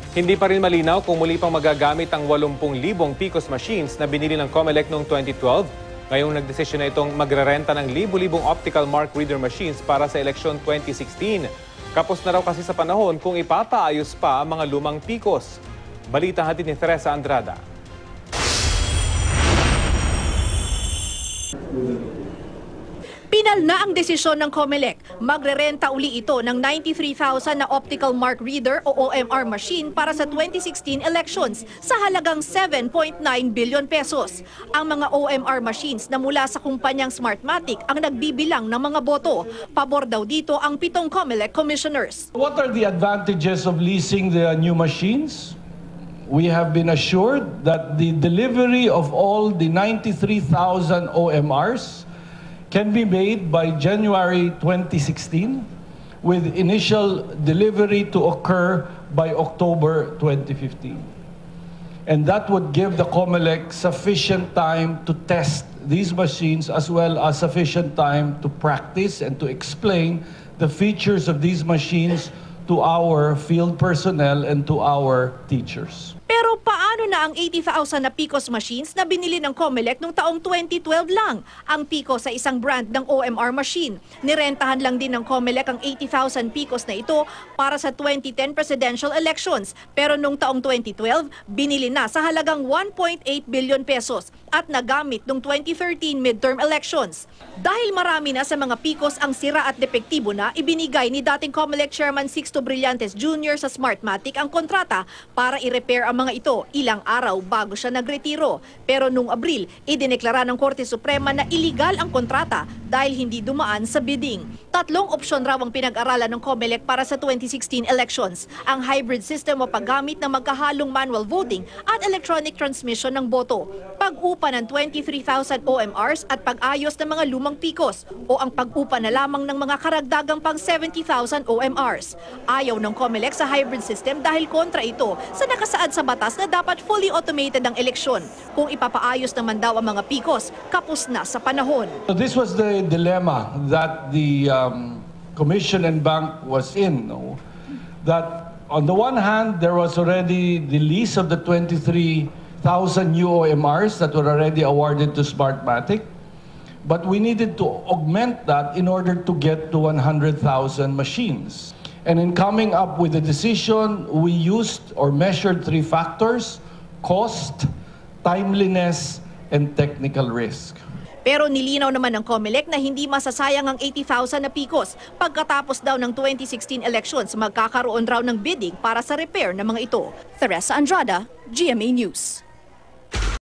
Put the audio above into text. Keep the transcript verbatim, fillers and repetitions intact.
Hindi pa rin malinaw kung muli pang magagamit ang eighty libong Picos machines na binili ng COMELEC noong twenty twelve. Ngayong nagdesisyon na itong magrerenta ng libu-libong optical mark reader machines para sa eleksyon twenty sixteen. Kapos na raw kasi sa panahon kung ipapaayos pa ang mga lumang Picos. Balita hatid ni Teresa Andrada. Pinal na ang desisyon ng COMELEC. Magrerenta uli ito ng ninety-three thousand na optical mark reader o O M R machine para sa twenty sixteen elections sa halagang seven point nine billion pesos. Ang mga O M R machines na mula sa kumpanyang Smartmatic ang nagbibilang ng mga boto. Pabor daw dito ang pitong COMELEC commissioners. What are the advantages of leasing the new machines? We have been assured that the delivery of all the ninety-three thousand O M Rs can be made by January twenty sixteen, with initial delivery to occur by October twenty fifteen. And that would give the COMELEC sufficient time to test these machines as well as sufficient time to practice and to explain the features of these machines to our field personnel and to our teachers. Pero paano na ang eighty thousand na Picos machines na binili ng COMELEC noong taong twenty twelve lang? Ang Picos sa isang brand ng O M R machine. Nirentahan lang din ng COMELEC ang eighty thousand Picos na ito para sa twenty ten presidential elections. Pero noong taong twenty twelve, binili na sa halagang one point eight billion pesos at nagamit noong twenty thirteen midterm elections. Dahil marami na sa mga Picos ang sira at depektibo na, ibinigay ni dating COMELEC Chairman Sixto Brillantes Junior sa Smartmatic ang kontrata para i-repair ang mga ito ilang araw bago siya nagretiro. Pero noong Abril, idineklara ng Korte Suprema na iligal ang kontrata dahil hindi dumaan sa bidding. Tatlong opsyon raw ang pinag-aralan ng COMELEC para sa twenty sixteen elections. Ang hybrid system o paggamit ng magkahalong manual voting at electronic transmission ng boto. Pag-upa ng twenty-three thousand O M Rs at pag-ayos ng mga lumang Picos o ang pag-upa na lamang ng mga karagdagang pang seventy thousand O M Rs. Ayaw ng COMELEC sa hybrid system dahil kontra ito sa nakasaad sa batas na dapat fully automated ang eleksyon. Kung ipapaayos naman daw ang mga Picos, kapos na sa panahon. So this was the dilemma that the um, Commission and Bank was in. No? That on the one hand, there was already the lease of the twenty-three thousand new O M Rs that were already awarded to Smartmatic. But we needed to augment that in order to get to one hundred thousand machines. And in coming up with the decision, we used or measured three factors: cost, timeliness, and technical risk. Pero nilinaw naman ng COMELEC na hindi masasayang ang eighty thousand na Picos. Pagkatapos daw ng twenty sixteen elections, magkakaroon raw ng bidding para sa repair ng mga ito. Teresa Andrada, G M A News.